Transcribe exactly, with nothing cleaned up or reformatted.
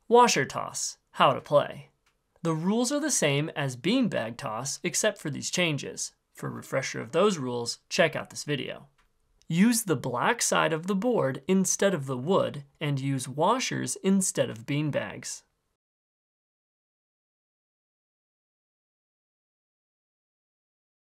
Washer toss, how to play. The rules are the same as beanbag toss except for these changes. For a refresher of those rules, check out this video. Use the black side of the board instead of the wood and use washers instead of beanbags.